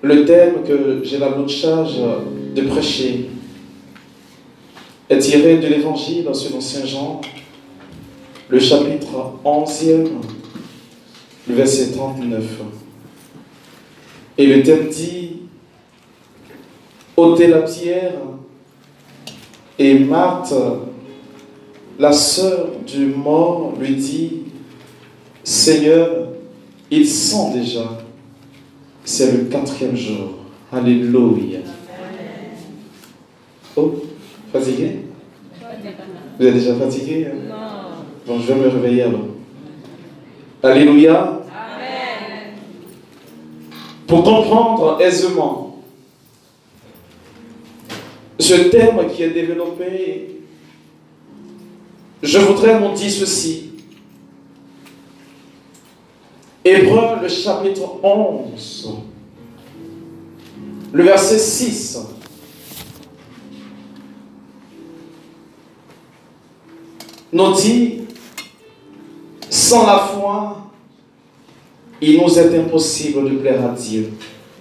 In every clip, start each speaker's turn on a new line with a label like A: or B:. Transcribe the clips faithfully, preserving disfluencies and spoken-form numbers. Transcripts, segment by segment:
A: Le thème que j'ai la lourde charge de prêcher est tiré de l'Évangile selon Saint Jean, le chapitre onzième, le verset trente-neuf. Et le thème dit: ôtez la pierre. Et Marthe, la sœur du mort, lui dit: Seigneur, il sent déjà. C'est le quatrième jour. Alléluia. Oh, fatigué? Vous êtes déjà fatigué? Hein? Non. Bon, je vais me réveiller alors. Alléluia. Amen. Pour comprendre aisément ce thème qui est développé, je voudrais nous dire ceci. Hébreux, le chapitre onze, le verset six. Nous dit: sans la foi, il nous est impossible de plaire à Dieu.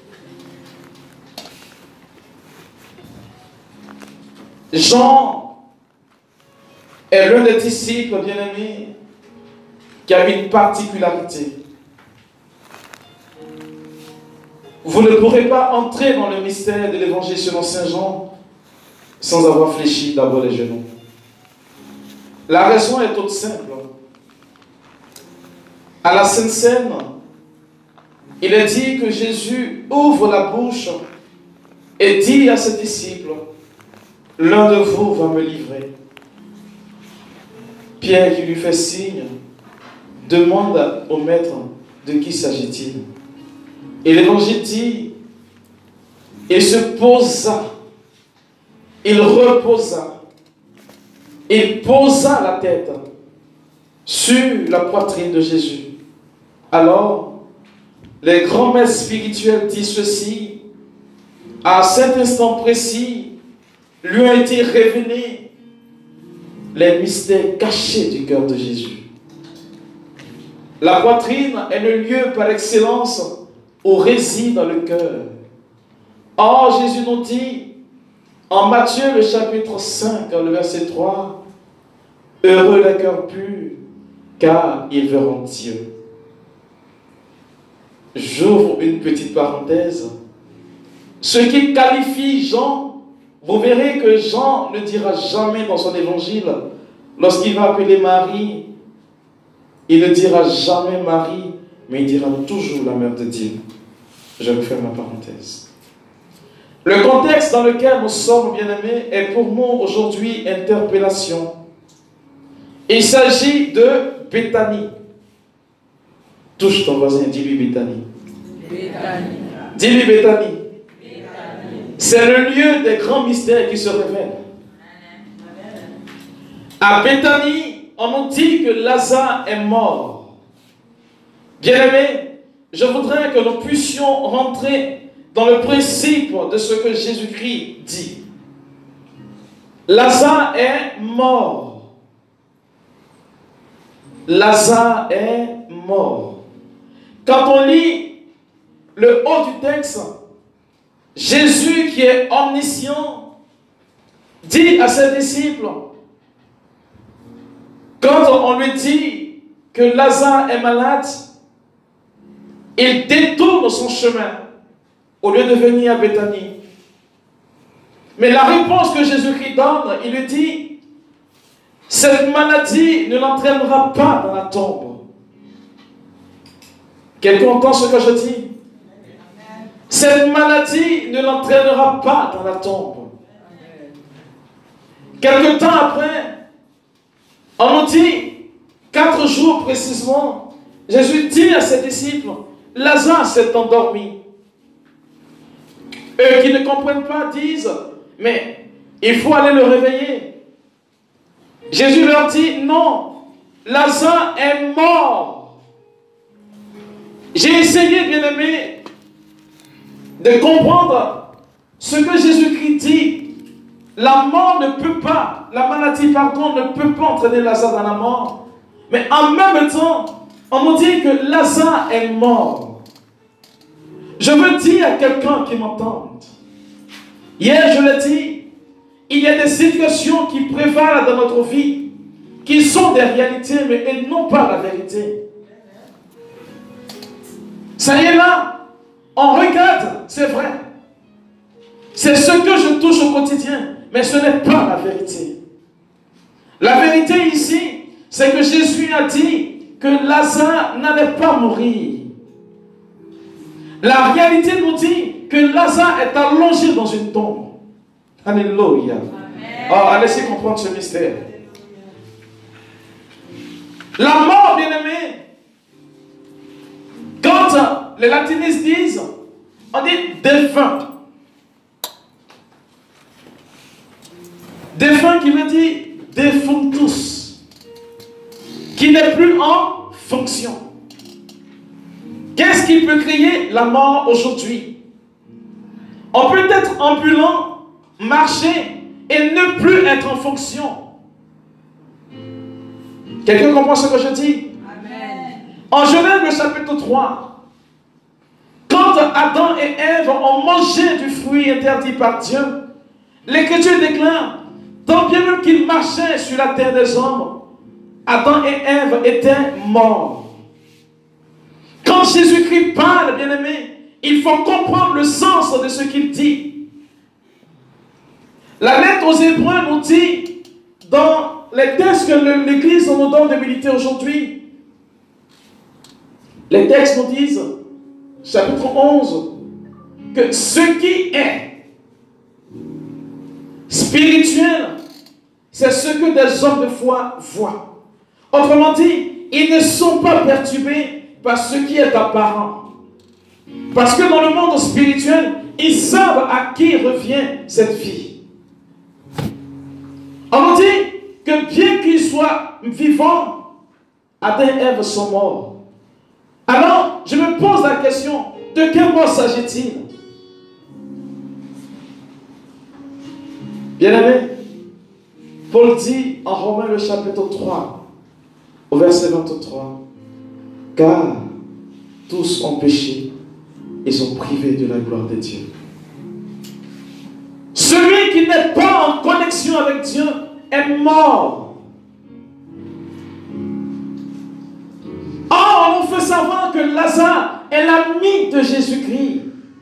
A: Jean est l'un des disciples bien-aimés qui a une particularité. Vous ne pourrez pas entrer dans le mystère de l'évangile selon Saint Jean sans avoir fléchi d'abord les genoux. La raison est toute simple. À la Sainte Seine, il est dit que Jésus ouvre la bouche et dit à ses disciples: l'un de vous va me livrer. Pierre, qui lui fait signe, demande au maître: de qui s'agit-il? Et l'évangile dit: il se posa, il reposa, il posa la tête sur la poitrine de Jésus. Alors, les grands maîtres spirituels disent ceci: à cet instant précis, lui ont été révélés les mystères cachés du cœur de Jésus. La poitrine est le lieu par excellence où réside le cœur. Or, Jésus nous dit, en Matthieu, le chapitre cinq, le verset trois, « Heureux les cœurs purs, car ils verront Dieu. » J'ouvre une petite parenthèse. Ce qui qualifie Jean, vous verrez que Jean ne dira jamais dans son évangile, lorsqu'il va appeler Marie, il ne dira jamais Marie, mais il dira toujours la mère de Dieu. Je vais faire ma parenthèse. Le contexte dans lequel nous sommes, bien-aimés, est pour nous aujourd'hui interpellation. Il s'agit de Béthanie. Touche ton voisin, dis-lui Béthanie. Béthanie. Dis-lui Béthanie. C'est le lieu des grands mystères qui se révèlent. À Béthanie, on nous dit que Lazare est mort. Bien-aimés, je voudrais que nous puissions rentrer dans le principe de ce que Jésus-Christ dit. Lazare est mort. Lazare est mort. Quand on lit le haut du texte, Jésus, qui est omniscient, dit à ses disciples, quand on lui dit que Lazare est malade, il détourne son chemin au lieu de venir à Béthanie. Mais la réponse que Jésus-Christ donne, il lui dit: cette maladie ne l'entraînera pas dans la tombe. Quelqu'un entend ce que je dis? Cette maladie ne l'entraînera pas dans la tombe. Quelque temps après, on nous dit, quatre jours précisément, Jésus dit à ses disciples: Lazare s'est endormi. Eux qui ne comprennent pas disent: mais il faut aller le réveiller. Jésus leur dit: non, Lazare est mort. J'ai essayé, bien-aimé, de comprendre ce que Jésus-Christ dit. La mort ne peut pas, la maladie, pardon, ne peut pas entraîner Lazare dans la mort. Mais en même temps, on nous dit que Lazare est mort. Je veux dire à quelqu'un qui m'entende. Hier, je l'ai dit, il y a des situations qui prévalent dans notre vie, qui sont des réalités, mais elles n'ont pas la vérité. Ça y est là, on regarde, c'est vrai. C'est ce que je touche au quotidien, mais ce n'est pas la vérité. La vérité ici, c'est que Jésus a dit que Lazare n'allait pas mourir. La réalité nous dit que Lazare est allongé dans une tombe. Alléluia. Oh, allez-y comprendre ce mystère. La mort, bien-aimé, quand les latinistes disent, on dit défunt. Défunt qui veut dire defunctus, qui n'est plus en fonction. Qu'est-ce qui peut créer la mort aujourd'hui? On peut être ambulant, marcher et ne plus être en fonction. Quelqu'un comprend ce que je dis? Amen. En Genèse, le chapitre trois, quand Adam et Ève ont mangé du fruit interdit par Dieu, l'Écriture déclare, tant bien même qu'ils marchaient sur la terre des hommes, Adam et Ève étaient morts. Quand Jésus-Christ parle, bien-aimé, il faut comprendre le sens de ce qu'il dit. La lettre aux Hébreux nous dit, dans les textes que l'Église nous donne de méditer aujourd'hui, les textes nous disent, chapitre onze, que ce qui est spirituel, c'est ce que des hommes de foi voient. Autrement dit, ils ne sont pas perturbés par ce qui est apparent. Parce que dans le monde spirituel, ils savent à qui revient cette vie. On nous dit que bien qu'ils soient vivants, Adam et Ève sont morts. Alors, je me pose la question, de quelle mort s'agit-il? Bien-aimé, Paul dit en Romains le chapitre trois, au verset vingt-trois, car tous ont péché et sont privés de la gloire de Dieu. Celui qui n'est pas en connexion avec Dieu est mort. Or, on nous fait savoir que Lazare est l'ami de Jésus-Christ.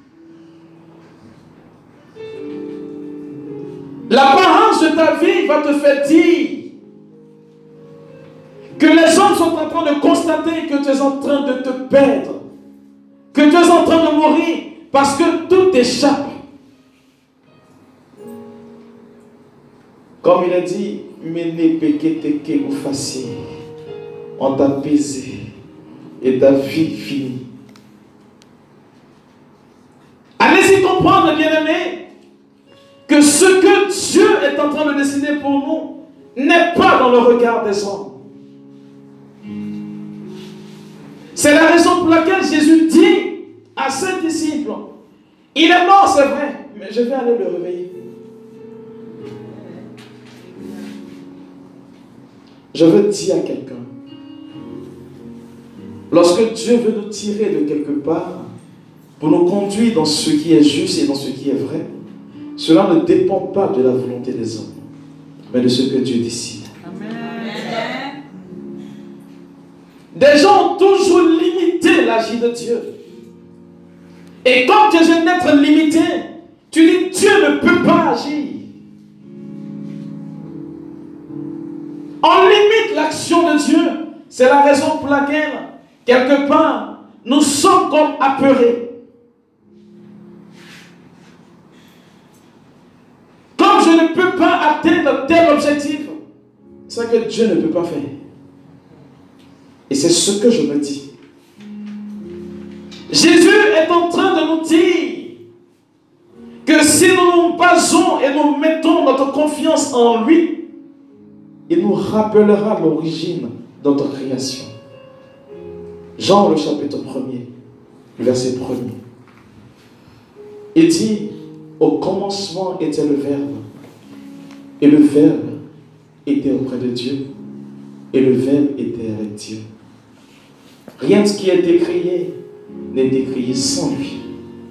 A: L'apparence de ta vie va te faire dire que les hommes sont en train de constater que tu es en train de te perdre, que tu es en train de mourir parce que tout échappe. Comme il a dit, Mene peketeke ou facile, on t'a pesé et ta vie finie. Allez-y comprendre, bien-aimés, que ce que Dieu est en train de décider pour nous n'est pas dans le regard des hommes. C'est la raison pour laquelle Jésus dit à ses disciples, il est mort, c'est vrai, mais je vais aller le réveiller. Je veux dire à quelqu'un, lorsque Dieu veut nous tirer de quelque part, pour nous conduire dans ce qui est juste et dans ce qui est vrai, cela ne dépend pas de la volonté des hommes, mais de ce que Dieu décide. Amen. Des gens ont toujours limité l'agir de Dieu. Et quand tu es un être limité, tu dis Dieu ne peut pas agir. On limite l'action de Dieu. C'est la raison pour laquelle, quelque part, nous sommes comme apeurés. Comme je ne peux pas atteindre tel objectif, c'est que Dieu ne peut pas faire. Et c'est ce que je me dis. Jésus est en train de nous dire que si nous nous basons et nous mettons notre confiance en lui, il nous rappellera l'origine de notre création. Jean, le chapitre premier, le verset premier. Il dit, au commencement était le Verbe, et le Verbe était auprès de Dieu, et le Verbe était avec Dieu. Rien de ce qui a été créé n'est été créé sans lui.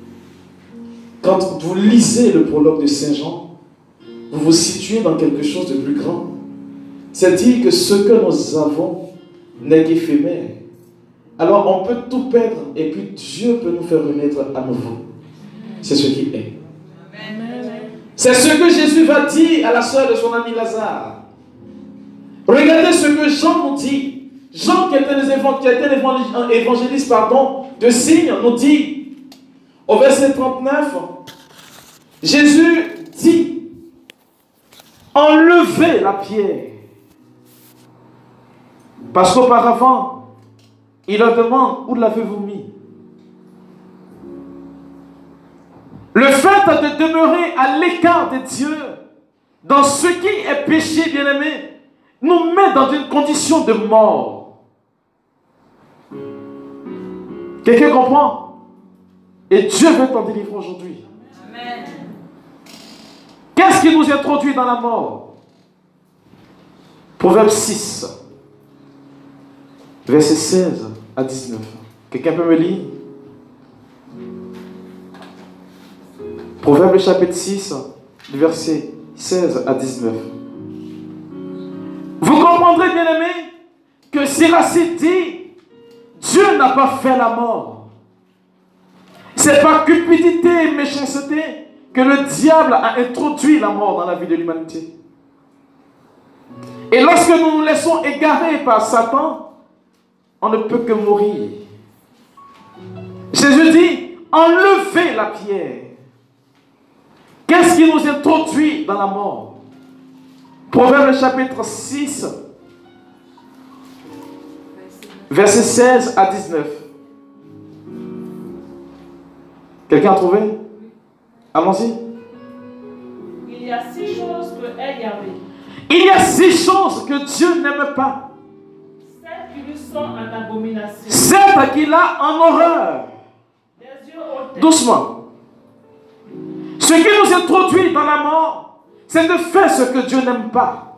A: quand vous lisez le prologue de Saint Jean, vous vous situez dans quelque chose de plus grand. C'est-à-dire que ce que nous avons n'est qu'éphémère. Alors on peut tout perdre et puis Dieu peut nous faire renaître à nouveau. C'est ce qui est. C'est ce que Jésus va dire à la sœur de son ami Lazare. Regardez ce que Jean nous dit. Jean, qui était un évangéliste pardon, de signes, nous dit au verset trente-neuf, Jésus dit, enlevez la pierre. Parce qu'auparavant, il leur demande, où l'avez-vous mis? Le fait de demeurer à l'écart de Dieu, dans ce qui est péché, bien-aimé, nous met dans une condition de mort. Quelqu'un comprend? Et Dieu veut t'en délivrer aujourd'hui. Amen. Qu'est-ce qui nous introduit dans la mort? Proverbe six, verset seize à dix-neuf. Quelqu'un peut me lire? Proverbe chapitre six, verset seize à dix-neuf. Vous comprendrez, bien-aimés, que Siracide dit, Dieu n'a pas fait la mort. C'est par cupidité et méchanceté que le diable a introduit la mort dans la vie de l'humanité. Et lorsque nous nous laissons égarer par Satan, on ne peut que mourir. Jésus dit, enlevez la pierre. Qu'est-ce qui nous introduit dans la mort? Proverbe chapitre six, verset seize à dix-neuf. Quelqu'un a trouvé? Allons-y.
B: Il y a six choses que est Yahvé.
A: Il y a six choses que Dieu n'aime pas.
B: Celles qui lui sont en abomination.
A: Celles qu'il a en horreur.
B: Des yeux hautains.
A: Doucement. Ce qui nous introduit dans la mort, c'est de faire ce que Dieu n'aime pas.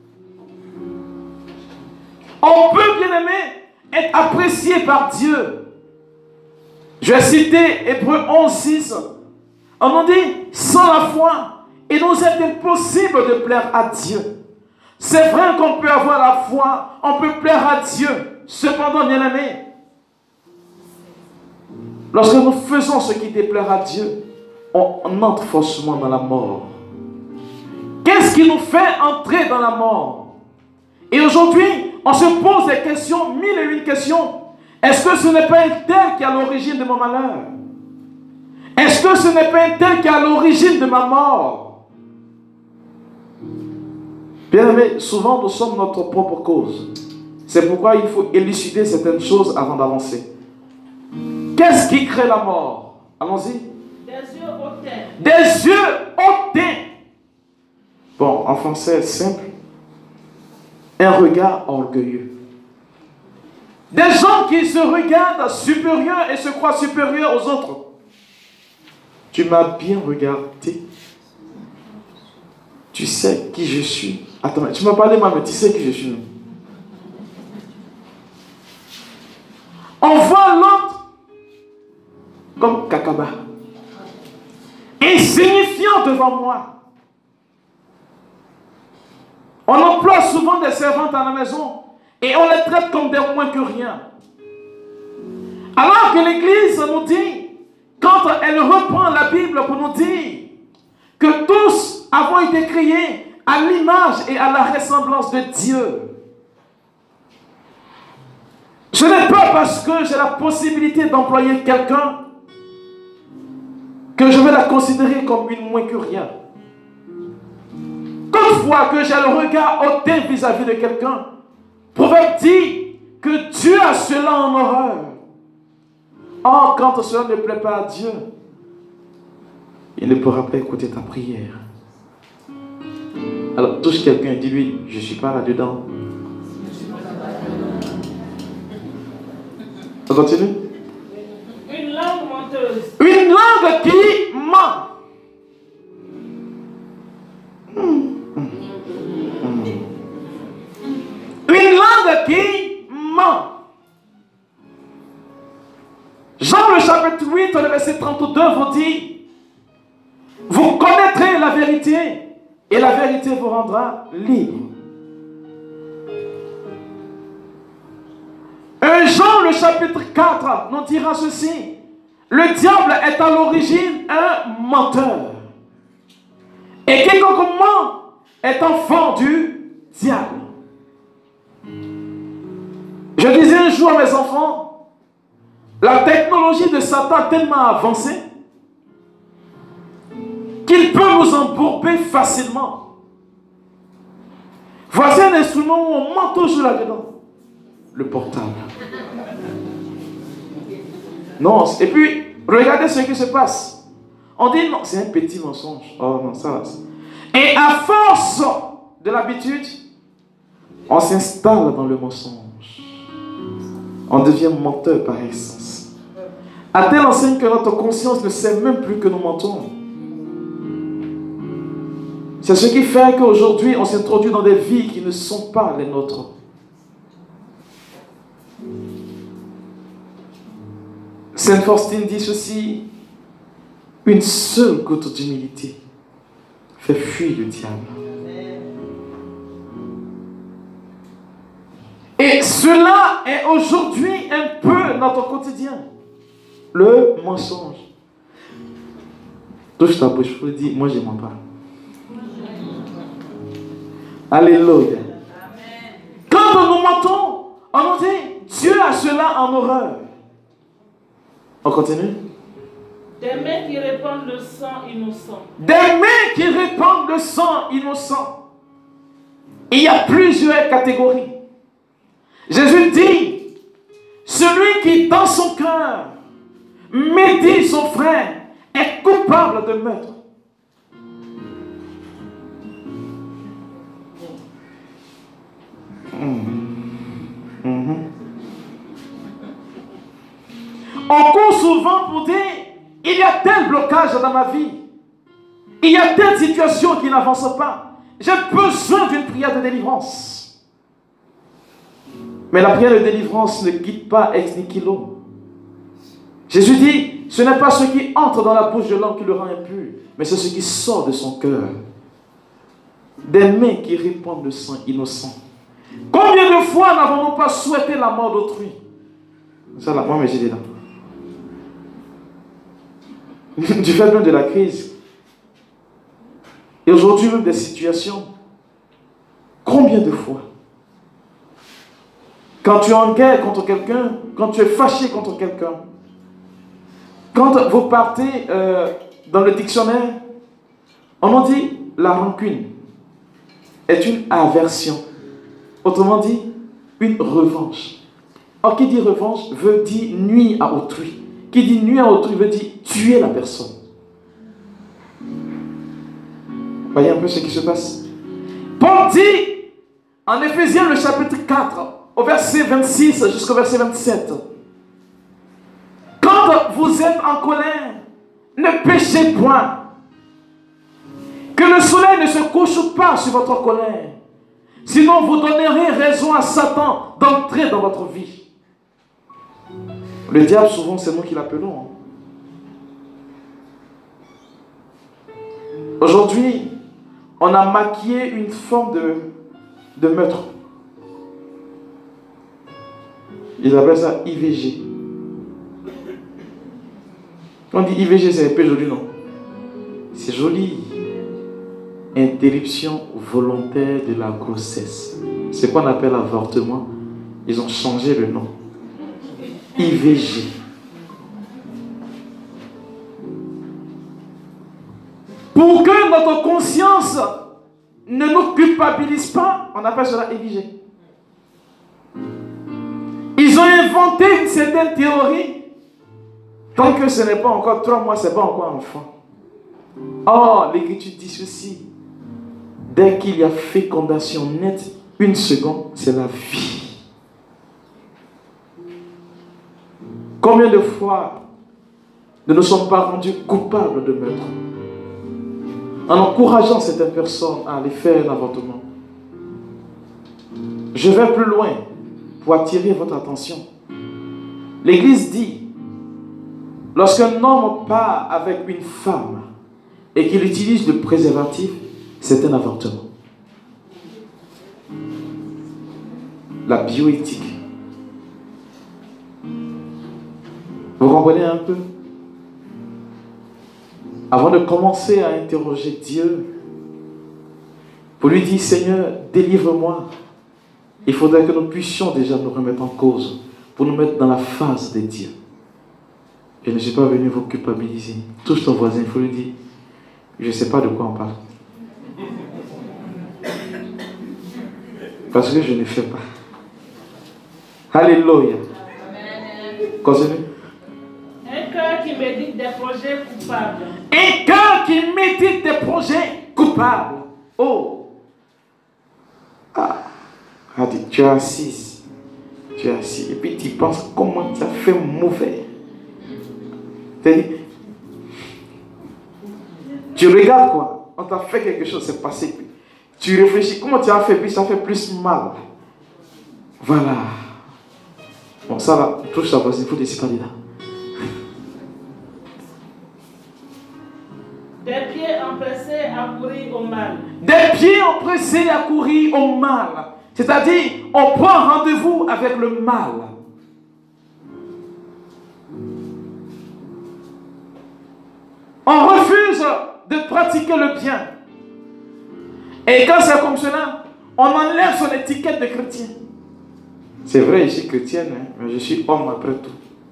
A: On peut, bien aimé, être apprécié par Dieu. Je vais citer Hébreux onze, six. On nous dit, sans la foi, il nous est impossible de plaire à Dieu. C'est vrai qu'on peut avoir la foi, on peut plaire à Dieu. Cependant, bien aimé, lorsque nous faisons ce qui déplaire à Dieu, on entre forcément dans la mort. Qu'est-ce qui nous fait entrer dans la mort? Et aujourd'hui, on se pose des questions, mille et une questions. Est-ce que ce n'est pas un tel qui est à l'origine de mon malheur? Est-ce que ce n'est pas un tel qui est à l'origine de ma mort? Bien aimé, souvent nous sommes notre propre cause. C'est pourquoi il faut élucider certaines choses avant d'avancer. Qu'est-ce qui crée la mort? Allons-y.
B: Des yeux hautains.
A: Des yeux hautains. Bon, en français simple. Un regard orgueilleux. Des gens qui se regardent supérieurs et se croient supérieurs aux autres. Tu m'as bien regardé. Tu sais qui je suis. Attends, tu m'as parlé moi, mais tu sais qui je suis. On voit l'autre comme Kakaba. Insignifiant devant moi. On emploie souvent des servantes à la maison et on les traite comme des moins que rien. Alors que l'Église nous dit, quand elle reprend la Bible pour nous dire que tous avons été créés à l'image et à la ressemblance de Dieu. Ce n'est pas parce que j'ai la possibilité d'employer quelqu'un que je vais la considérer comme une moins que rien. Toutefois que j'ai le regard hautain vis-à-vis de quelqu'un, Proverbe dit que Dieu a cela en horreur. Or, quand cela ne plaît pas à Dieu, il ne pourra pas écouter ta prière. Alors, touche quelqu'un et dis-lui, je ne suis pas là-dedans. On continue?
B: Une langue menteuse.
A: Une langue qui ment. Une langue qui ment. Jean le chapitre huit, le verset trente-deux vous dit, et la vérité vous rendra libre. un Jean, le chapitre quatre, nous dira ceci. Le diable est à l'origine un menteur. Et quiconque ment est enfant du diable. Je disais un jour à mes enfants, la technologie de Satan a tellement avancé qu'il peut nous embourber facilement. Voici un instrument où on ment toujours là-dedans. Le portable. Non, et puis, regardez ce qui se passe. On dit non, c'est un petit mensonge. Oh non, ça va. Et à force de l'habitude, on s'installe dans le mensonge. On devient menteur par essence. À telle enseigne que notre conscience ne sait même plus que nous mentons. C'est ce qui fait qu'aujourd'hui, on s'introduit dans des vies qui ne sont pas les nôtres. Sainte Faustine dit ceci, une seule goutte d'humilité fait fuir le diable. Et cela est aujourd'hui un peu notre quotidien. Le mensonge. Touche ta bouche pour dire, moi je ne mens pas. Alléluia. Quand nous mentons, on nous dit, Dieu a cela en horreur. On continue.
B: Des mains qui répandent le sang innocent.
A: Des mains qui répandent le sang innocent. Il y a plusieurs catégories. Jésus dit, celui qui dans son cœur médit son frère est coupable de meurtre. Mmh. Mmh. On court souvent pour dire, il y a tel blocage dans ma vie. Il y a telle situation qui n'avance pas. J'ai besoin d'une prière de délivrance. Mais la prière de délivrance ne guide pas ex nihilo. Jésus dit, ce n'est pas ce qui entre dans la bouche de l'homme qui le rend impur, mais c'est ce qui sort de son cœur. Des mains qui répandent le sang innocent. Combien de fois n'avons-nous pas souhaité la mort d'autrui? Ça, là, moi, mais j'ai dit là. Du fait même de la crise. Et aujourd'hui, même des situations. Combien de fois? Quand tu es en guerre contre quelqu'un, quand tu es fâché contre quelqu'un, quand vous partez euh, dans le dictionnaire, on nous dit la rancune est une aversion. Autrement dit, une revanche. Or, qui dit revanche veut dire nuire à autrui. Qui dit nuire à autrui veut dire tuer la personne. Voyez un peu ce qui se passe. Paul dit en Éphésiens le chapitre quatre, au verset vingt-six jusqu'au verset vingt-sept. Quand vous êtes en colère, ne péchez point. Que le soleil ne se couche pas sur votre colère. Sinon vous donnerez raison à Satan d'entrer dans votre vie. Le diable, souvent, c'est nous qui l'appelons. Hein. Aujourd'hui, on a maquillé une forme de, de meurtre. Ils appellent ça I V G. On dit I V G, c'est un peu joli, non? C'est joli. Interruption volontaire de la grossesse. C'est quoi on appelle avortement. Ils ont changé le nom. I V G. Pour que notre conscience ne nous culpabilise pas, on appelle cela I V G. Ils ont inventé une certaine théorie. Tant que ce n'est pas encore trois mois, ce n'est pas encore enfant. Or, l'Écriture dit ceci. Dès qu'il y a fécondation nette, une seconde, c'est la vie. Combien de fois ne nous sommes pas rendus coupables de meurtre en encourageant certaines personnes à aller faire un avortement? Je vais plus loin pour attirer votre attention. L'Église dit, lorsqu'un homme part avec une femme et qu'il utilise le préservatif, c'est un avortement. La bioéthique. Vous comprenez un peu? Avant de commencer à interroger Dieu, pour lui dire, Seigneur, délivre-moi, il faudrait que nous puissions déjà nous remettre en cause, pour nous mettre dans la phase de Dieu. Je ne suis pas venu vous culpabiliser. Touche ton voisin, il faut lui dire, je ne sais pas de quoi on parle. Parce que je ne fais pas. Alléluia. Continue.
B: Un cœur qui médite des projets coupables.
A: Un cœur qui médite des projets coupables. Oh. Ah. Ah, tu es assis. Tu es assis. Et puis tu penses comment tu as fait mauvais. Tu regardes quoi? On t'a fait quelque chose, c'est passé. Tu réfléchis, comment tu as fait, puis ça fait plus mal. Voilà. Bon, ça va, touche ça, parce qu'il faut décider là.
B: Des pieds empressés à courir au mal.
A: Des pieds empressés à courir au mal. C'est-à-dire, on prend rendez-vous avec le mal. On refuse de pratiquer le bien. Et quand c'est comme cela, on enlève son étiquette de chrétien. C'est vrai, je suis chrétienne, hein, mais je suis homme après tout.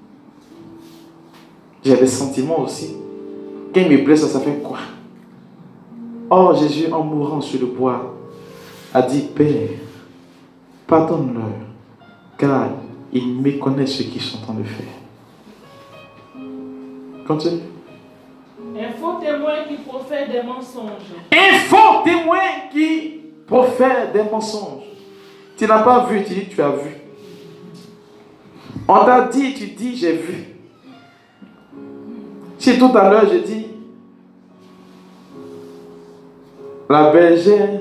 A: J'ai des sentiments aussi. Quand il me blesse, ça fait quoi? Or, Jésus, en mourant sur le bois, a dit, Père, pardonne-leur, car ils méconnaissent ce qu'ils sont en train de faire. Continue.
B: Un faux témoin qui profère des mensonges.
A: Un faux témoin qui profère des mensonges. Tu n'as pas vu, tu dis tu as vu. On t'a dit, tu dis j'ai vu. Si tout à l'heure je dis la bergère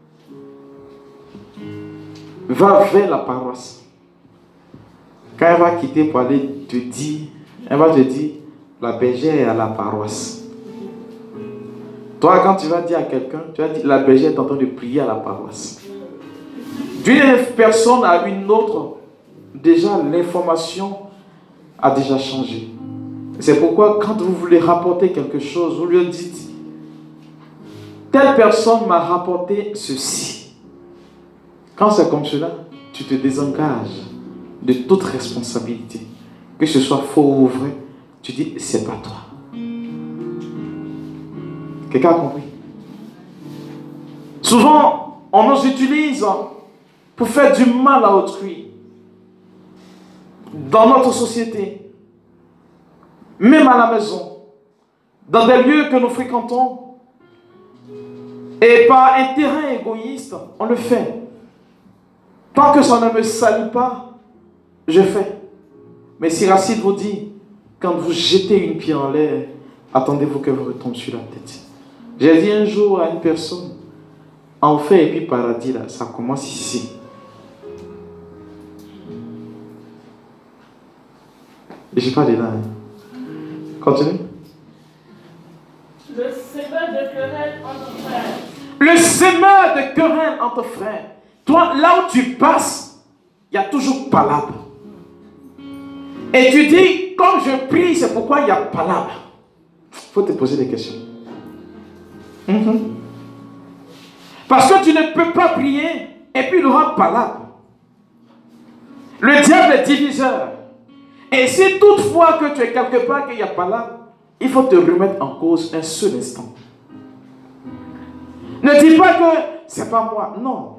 A: va vers la paroisse. Quand elle va quitter pour aller te dire, elle va te dire la bergère est à la paroisse. Toi, quand tu vas dire à quelqu'un, tu vas dire la bergère est en train de prier à la paroisse. D'une personne à une autre, déjà l'information a déjà changé. C'est pourquoi quand vous voulez rapporter quelque chose, vous lui dites telle personne m'a rapporté ceci. Quand c'est comme cela, tu te désengages de toute responsabilité. Que ce soit faux ou vrai, tu dis c'est pas toi. Quelqu'un a compris? Souvent, on nous utilise pour faire du mal à autrui. Dans notre société, même à la maison, dans des lieux que nous fréquentons, et par intérêt égoïste, on le fait. Tant que ça ne me salit pas, je fais. Mais si Racine vous dit, quand vous jetez une pierre en l'air, attendez-vous qu'elle vous retombe sur la tête. J'ai dit un jour à une personne, enfer et puis paradis, là, ça commence ici. Et je parle de là. Hein. Continue.
B: Le semeur de querelle entre frères.
A: Le semeur de querelle entre frères. Toi, là où tu passes, il y a toujours palabre. Et tu dis, comme je prie, c'est pourquoi il y a palabre. Il faut te poser des questions. Mm-hmm. Parce que tu ne peux pas prier et puis il y aura palabre. Le diable est diviseur. Et si toutefois que tu es quelque part qu'il n'y a palabre, il faut te remettre en cause un seul instant. Ne dis pas que c'est pas moi. Non.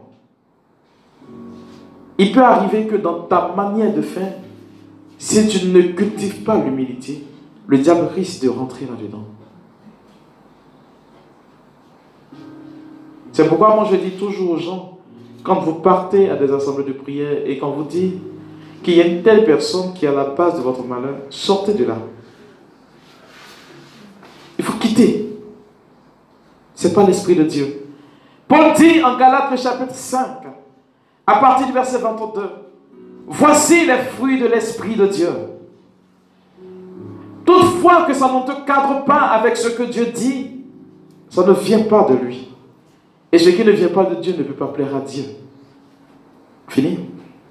A: Il peut arriver que dans ta manière de faire, si tu ne cultives pas l'humilité, le diable risque de rentrer là-dedans. C'est pourquoi moi je dis toujours aux gens, quand vous partez à des assemblées de prière et qu'on vous dit qu'il y a une telle personne qui est à la base de votre malheur, sortez de là. Il faut quitter. Ce n'est pas l'Esprit de Dieu. Paul dit en Galates chapitre cinq, à partir du verset vingt-deux, voici les fruits de l'Esprit de Dieu. Toutefois que ça ne te cadre pas avec ce que Dieu dit, ça ne vient pas de lui. Et ce qui ne vient pas de Dieu ne peut pas plaire à Dieu. Fini?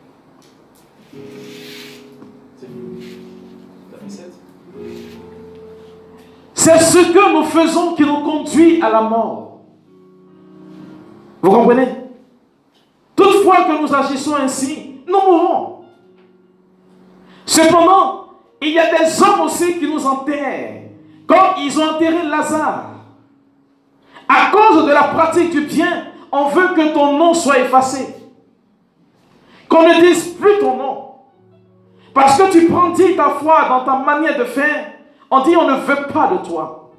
A: C'est ce que nous faisons qui nous conduit à la mort. Vous comprenez? Toutefois que nous agissons ainsi, nous mourrons. Cependant, il y a des hommes aussi qui nous enterrent, comme ils ont enterré Lazare. À cause de la pratique du bien, on veut que ton nom soit effacé. Qu'on ne dise plus ton nom. Parce que tu prends dit ta foi dans ta manière de faire, on dit on ne veut pas de toi.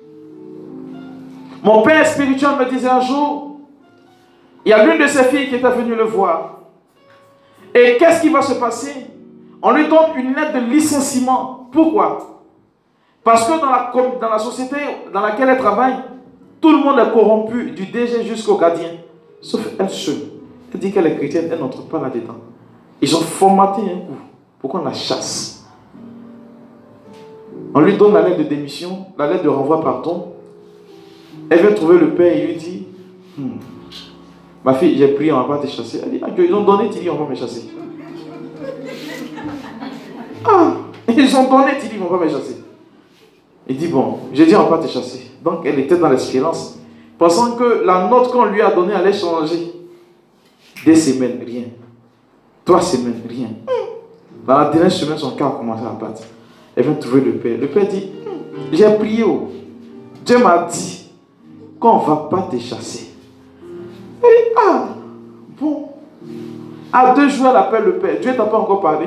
A: Mon père spirituel me disait un jour, il y a l'une de ses filles qui était venue le voir. Et qu'est-ce qui va se passer? On lui donne une lettre de licenciement. Pourquoi? Parce que dans la, dans la société dans laquelle elle travaille, tout le monde est corrompu, du D G jusqu'au gardien. Sauf elle seule. Elle dit qu'elle est chrétienne, elle n'entre pas là-dedans. Ils ont formaté un coup pour qu'on la chasse. On lui donne la lettre de démission, la lettre de renvoi pardon. Elle vient trouver le père et lui dit hmm, ma fille, j'ai prié, on ne va pas te chasser. Elle dit, ah, ils ont donné, tu dis, on va me chasser. Ah, ils ont donné, tu dis, on va me chasser. Il dit, bon, j'ai dit, on va pas te chasser. Donc, elle était dans l'espérance, pensant que la note qu'on lui a donnée allait changer. Des semaines, rien. Trois semaines, rien. Dans la dernière semaine, son cœur a commencé à battre. Elle vient trouver le père. Le père dit, j'ai prié, oh. Dieu m'a dit qu'on ne va pas te chasser. Elle dit, ah, bon. À deux jours, elle appelle le père. Dieu t'a pas encore parlé.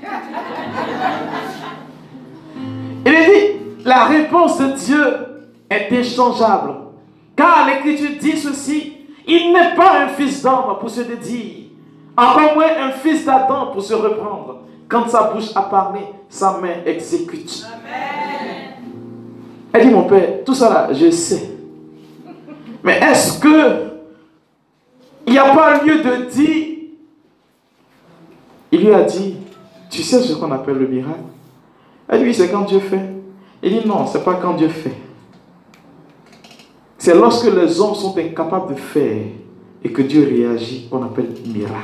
A: Il dit, la réponse de Dieu est échangeable. Car l'Écriture dit ceci, il n'est pas un fils d'homme pour se dédire, encore moins un fils d'Adam pour se reprendre. Quand sa bouche a parlé, sa main exécute. Amen. Elle dit, mon père, tout ça là, je sais. Mais est-ce que il n'y a pas lieu de dire? Il lui a dit, tu sais ce qu'on appelle le miracle? Elle dit, oui, c'est quand Dieu fait. Il dit, non, ce n'est pas quand Dieu fait. C'est lorsque les hommes sont incapables de faire et que Dieu réagit qu'on appelle miracle.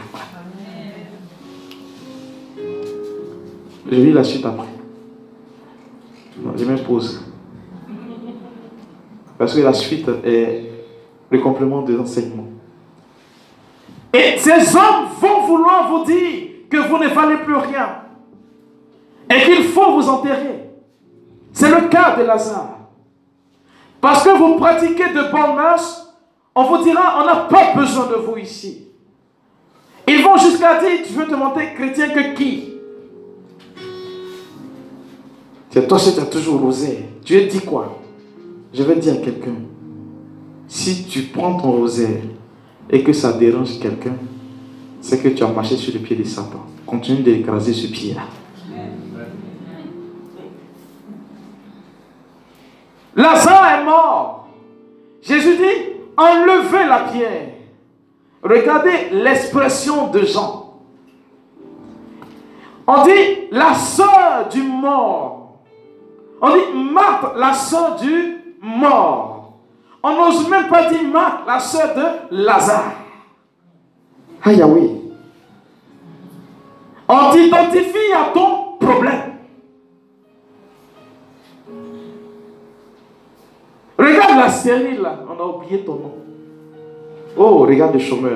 A: Je lis la suite après. Non, je m'impose. Parce que la suite est le complément des enseignements. Et ces hommes vont vouloir vous dire que vous ne valez plus rien et qu'il faut vous enterrer. C'est le cas de Lazare. Parce que vous pratiquez de bonnes mœurs, on vous dira, on n'a pas besoin de vous ici. Ils vont jusqu'à dire, tu veux te montrer chrétien que qui? C'est toi qui as toujours osé. Dieu dit quoi? Je vais dire à quelqu'un, si tu prends ton rosaire et que ça dérange quelqu'un, c'est que tu as marché sur le pied de Satan. Continue d'écraser ce pied-là. Lazare est mort. Jésus dit, enlevez la pierre. Regardez l'expression de Jean. On dit la sœur du mort. On dit Marthe, la sœur du mort. On n'ose même pas dire Marthe, la sœur de Lazare. Ah Yahweh. On t'identifie à ton problème. Regarde la série là, on a oublié ton nom. Oh, regarde le chômeur.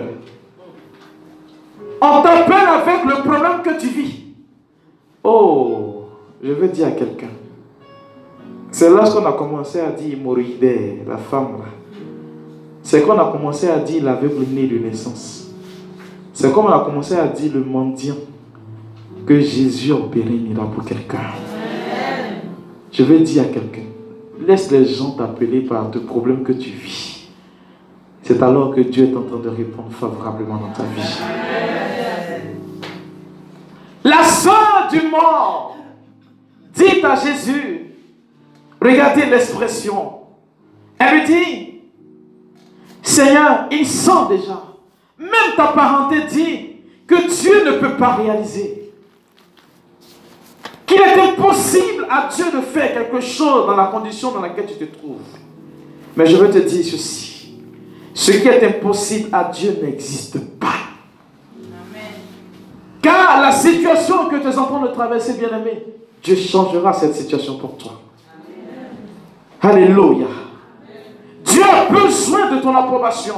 A: On t'appelle avec le problème que tu vis. Oh, je veux dire à quelqu'un. C'est lorsqu'on a commencé à dire Moroïdée, la femme là. C'est qu'on a commencé à dire l'aveugle né de naissance. C'est comme on a commencé à dire le mendiant que Jésus a opéré un miracle pour quelqu'un. Je veux dire à quelqu'un. Laisse les gens t'appeler par le problème que tu vis. C'est alors que Dieu est en train de répondre favorablement dans ta vie. La sœur du mort dit à Jésus, regardez l'expression. Elle lui dit, Seigneur, il sent déjà. Même ta parenté dit que Dieu ne peut pas réaliser. Qu'il est impossible à Dieu de faire quelque chose dans la condition dans laquelle tu te trouves. Mais je veux te dire ceci. Ce qui est impossible à Dieu n'existe pas. Amen. Car la situation que tu es en train de traverser, bien-aimé, Dieu changera cette situation pour toi. Amen. Alléluia. Dieu a besoin de ton approbation.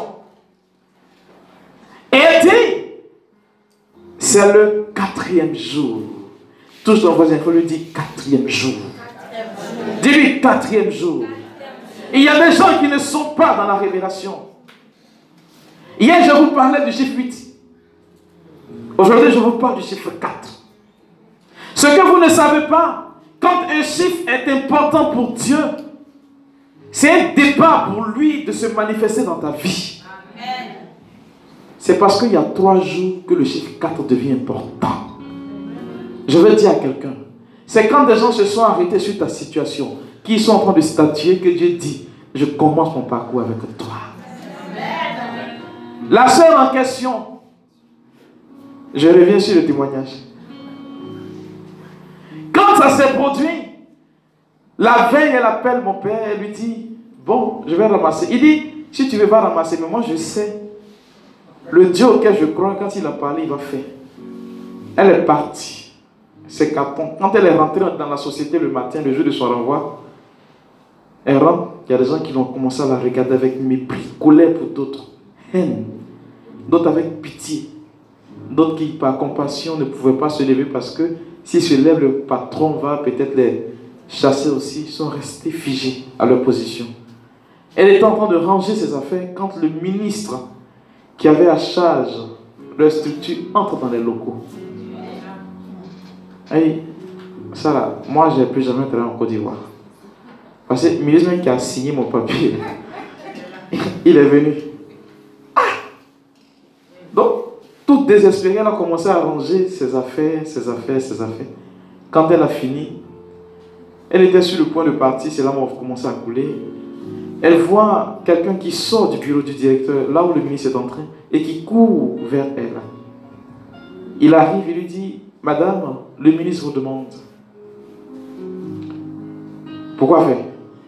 A: Et il dit, c'est le quatrième jour. Touche ton voisin, il faut lui dire quatrième jour. Dis-lui quatrième jour. Il y a des gens qui ne sont pas dans la révélation. Hier, je vous parlais du chiffre huit. Aujourd'hui, je vous parle du chiffre quatre. Ce que vous ne savez pas, quand un chiffre est important pour Dieu, c'est un départ pour lui de se manifester dans ta vie. Amen. C'est parce qu'il y a trois jours que le chiffre quatre devient important. Je veux dire à quelqu'un, c'est quand des gens se sont arrêtés sur ta situation, qui sont en train de statuer, que Dieu dit, je commence mon parcours avec toi. Amen. La sœur en question, je reviens sur le témoignage. Quand ça s'est produit, la veille, elle appelle mon père, elle lui dit, bon, je vais ramasser. Il dit, si tu veux, va ramasser, mais moi je sais, le Dieu auquel je crois, quand il a parlé, il va faire. Elle est partie. C'est carton. Quand elle est rentrée dans la société le matin, le jour de son renvoi, elle rentre, il y a des gens qui vont commencer à la regarder avec mépris, colère pour d'autres, haine, d'autres avec pitié, d'autres qui par compassion ne pouvaient pas se lever parce que s'ils se lèvent, le patron va peut-être les chasser aussi, ils sont restés figés à leur position. Elle était en train de ranger ses affaires quand le ministre qui avait à charge leur structure entre dans les locaux. Hey, ça là, moi je n'ai plus jamais travaillé en Côte d'Ivoire. Parce que le ministre qui a signé mon papier, il est venu. Ah! Donc, toute désespérée, elle a commencé à ranger ses affaires, ses affaires, ses affaires. Quand elle a fini, elle était sur le point de partir, c'est là où on a commencé à couler. Elle voit quelqu'un qui sort du bureau du directeur, là où le ministre est entré, et qui court vers elle. Il arrive et lui dit, Madame, le ministre vous demande. Pourquoi faire?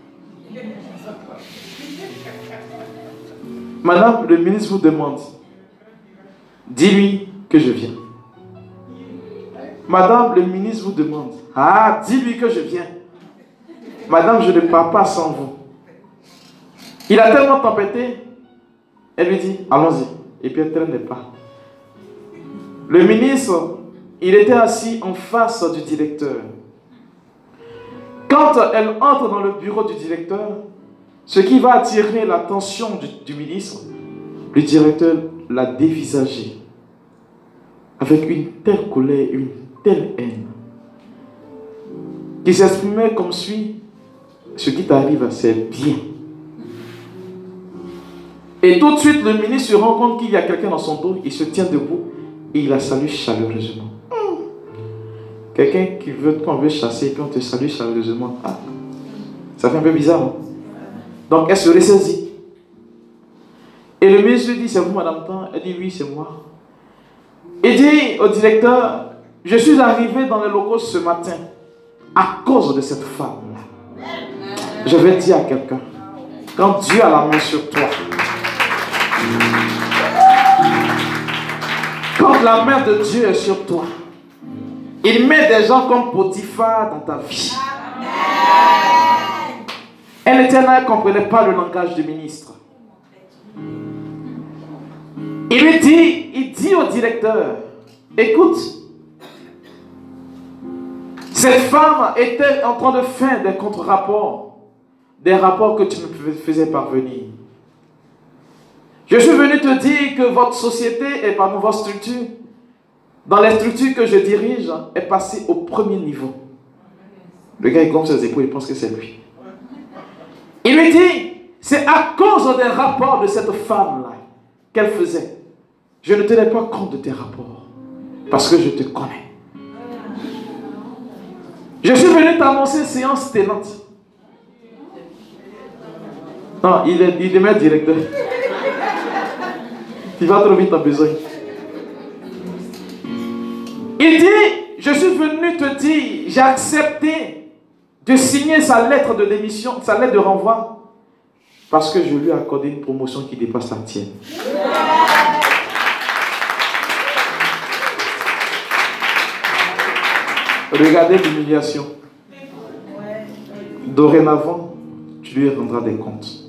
A: Madame, le ministre vous demande. Dis-lui que je viens. Madame, le ministre vous demande. Ah, dis-lui que je viens. Madame, je ne pars pas sans vous. Il a tellement tempêté. Elle lui dit, allons-y. Et puis elle ne traîne pas. Le ministre, il était assis en face du directeur. Quand elle entre dans le bureau du directeur, ce qui va attirer l'attention du, du ministre, le directeur l'a dévisagé avec une telle colère, une telle haine, qui s'exprimait comme suit: ce qui t'arrive, c'est bien. Et tout de suite, le ministre se rend compte qu'il y a quelqu'un dans son dos, il se tient debout et il la salue chaleureusement. Quelqu'un qui veut, qu'on veut chasser et puis on te salue chaleureusement. Ah, ça fait un peu bizarre, hein? Donc elle se ressaisit. Et le ministre lui dit, c'est vous madame Tan? Elle dit, oui, c'est moi. Il dit au directeur, je suis arrivé dans les locaux ce matin à cause de cette femme-là. Je vais dire à quelqu'un, quand Dieu a la main sur toi, quand la main de Dieu est sur toi, il met des gens comme Potiphar dans ta vie. Elle était là, elle ne comprenait pas le langage du ministre. Il lui dit, il dit au directeur, écoute, cette femme était en train de faire des contre-rapports, des rapports que tu me faisais parvenir. Je suis venu te dire que votre société, et pardon, votre structure, dans les structures que je dirige, est passée au premier niveau. Le gars, il gonfle ses épaules, il pense que c'est lui. Il lui dit, c'est à cause des rapports de cette femme-là qu'elle faisait. Je ne tenais pas compte de tes rapports, parce que je te connais. Je suis venu t'annoncer séance tenante. Non, il est, il est même directeur. Tu vas trop vite, t'as besoin. Il dit, je suis venu te dire, j'ai accepté de signer sa lettre de démission, sa lettre de renvoi. Parce que je lui ai accordé une promotion qui dépasse la tienne. Regardez l'humiliation. Dorénavant, tu lui rendras des comptes.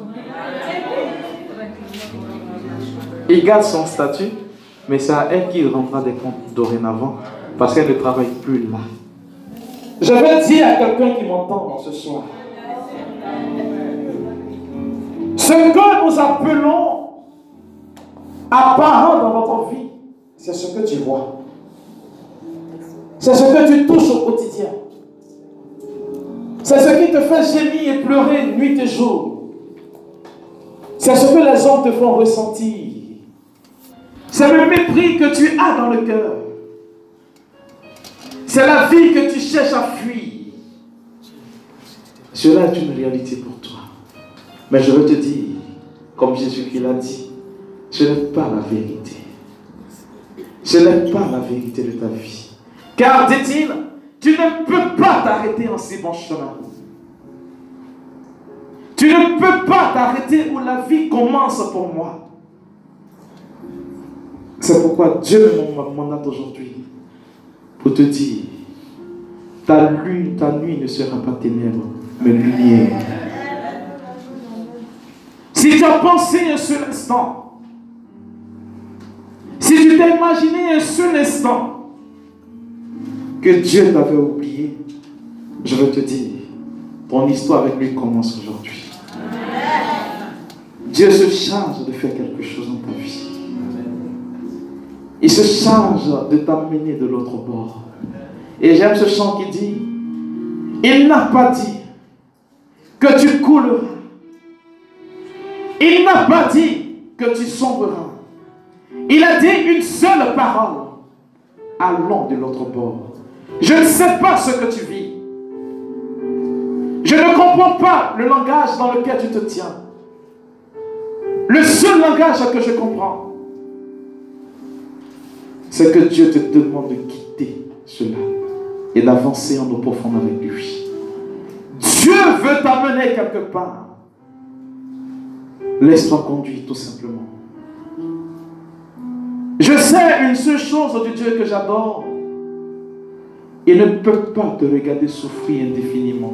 A: Il garde son statut, mais c'est à elle qu'il rendra des comptes dorénavant, parce qu'elle ne travaille plus là. Je veux dire à quelqu'un qui m'entend ce soir, ce que nous appelons apparent dans notre vie, c'est ce que tu vois. C'est ce que tu touches au quotidien. C'est ce qui te fait gémir et pleurer nuit et jour. C'est ce que les hommes te font ressentir. C'est le mépris que tu as dans le cœur. C'est la vie que tu cherches à fuir. Cela est une réalité pour toi. Mais je veux te dire, comme Jésus-Christ l'a dit, ce n'est pas la vérité. Ce n'est pas la vérité de ta vie. Car, dit-il, tu ne peux pas t'arrêter en si bon chemin. Tu ne peux pas t'arrêter où la vie commence pour moi. C'est pourquoi Dieu me mandate aujourd'hui pour te dire, ta lune, ta nuit ne sera pas ténèbres, mais lumière. Si tu as pensé un seul instant, si tu t'es imaginé un seul instant que Dieu t'avait oublié, je veux te dire, ton histoire avec lui commence aujourd'hui. Dieu se charge de faire quelque chose dans ta vie. Il se charge de t'amener de l'autre bord. Et j'aime ce chant qui dit, il n'a pas dit que tu couleras. Il n'a pas dit que tu sombreras. Il a dit une seule parole. Allons de l'autre bord. Je ne sais pas ce que tu vis. Je ne comprends pas le langage dans lequel tu te tiens. Le seul langage que je comprends, c'est que Dieu te demande de quitter cela et d'avancer en eau profonde avec lui. Dieu veut t'amener quelque part. Laisse-toi conduire tout simplement. Je sais une seule chose du Dieu que j'adore. Il ne peut pas te regarder souffrir indéfiniment.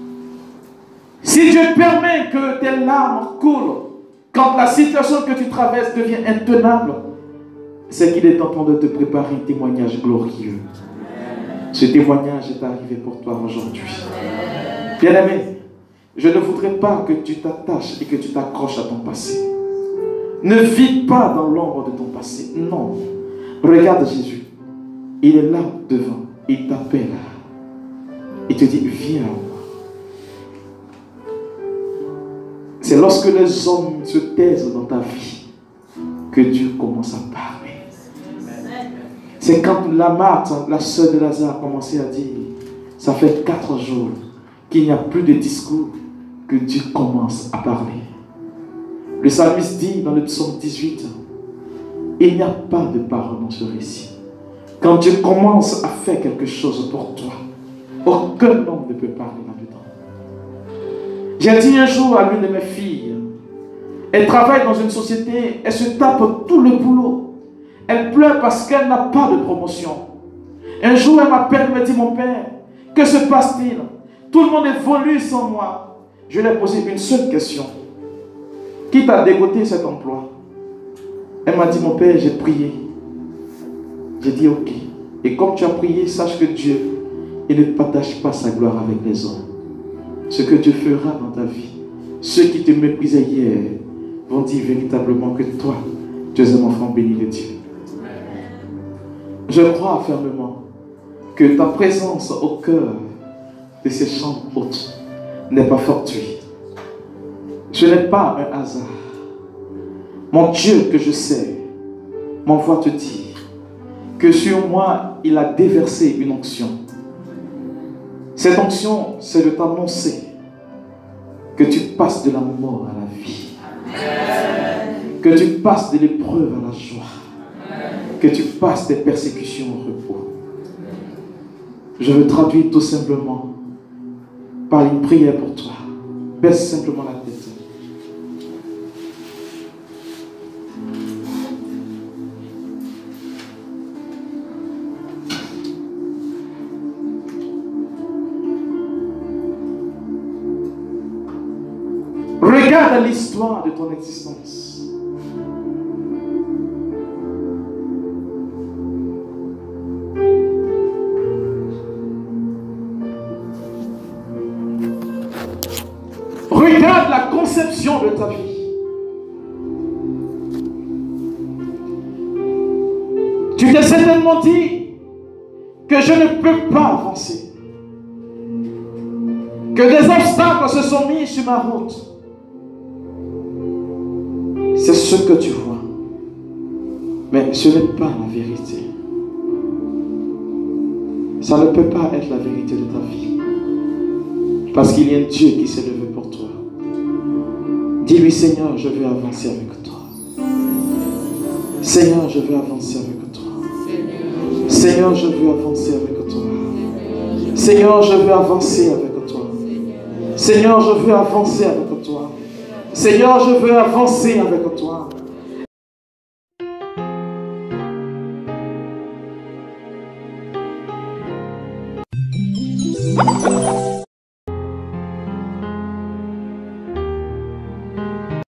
A: Si Dieu permet que tes larmes coulent quand la situation que tu traverses devient intenable, c'est qu'il est en train de te préparer un témoignage glorieux. Ce témoignage est arrivé pour toi aujourd'hui. Bien-aimé, je ne voudrais pas que tu t'attaches et que tu t'accroches à ton passé. Ne vis pas dans l'ombre de ton passé. Non. Regarde Jésus. Il est là devant. Il t'appelle. Il te dit, viens à moi. C'est lorsque les hommes se taisent dans ta vie que Dieu commence à parler. C'est quand la Marthe, la sœur de Lazare, a commencé à dire, ça fait quatre jours qu'il n'y a plus de discours, que Dieu commence à parler. Le psalmiste dit dans le psaume dix-huit, il n'y a pas de parole dans ce récit. Quand Dieu commence à faire quelque chose pour toi, aucun homme ne peut parler là-dedans. J'ai dit un jour à l'une de mes filles, elle travaille dans une société, elle se tape tout le boulot. Elle pleure parce qu'elle n'a pas de promotion. Un jour, elle m'appelle, elle me dit, mon père, que se passe-t-il? Tout le monde évolue sans moi. Je lui ai posé une seule question. Qui t'a dégoté cet emploi? Elle m'a dit, mon père, j'ai prié. J'ai dit, ok. Et comme tu as prié, sache que Dieu, il ne partage pas sa gloire avec les hommes. Ce que Dieu fera dans ta vie, ceux qui te méprisaient hier vont dire véritablement que toi, tu es un enfant béni de Dieu. Je crois fermement que ta présence au cœur de ces chants hautes n'est pas fortuite. Ce n'est pas un hasard. Mon Dieu que je sais m'envoie te dire que sur moi, il a déversé une onction. Cette onction, c'est de t'annoncer que tu passes de la mort à la vie. Que tu passes de l'épreuve à la joie. Que tu passes des persécutions au repos. Je veux traduire tout simplement par une prière pour toi. Baisse simplement la tête. Regarde l'histoire de ton existence. Regarde la conception de ta vie. Tu t'es certainement dit que je ne peux pas avancer. Que des obstacles se sont mis sur ma route. C'est ce que tu vois. Mais ce n'est pas la vérité. Ça ne peut pas être la vérité de ta vie. Parce qu'il y a un Dieu qui s'est levé pour toi. Dis-lui, Seigneur, je veux avancer avec toi. Seigneur, je veux avancer avec toi. Seigneur, je veux avancer avec toi. Seigneur, je veux avancer avec toi. Seigneur, je veux avancer avec toi. Seigneur, je veux avancer avec toi.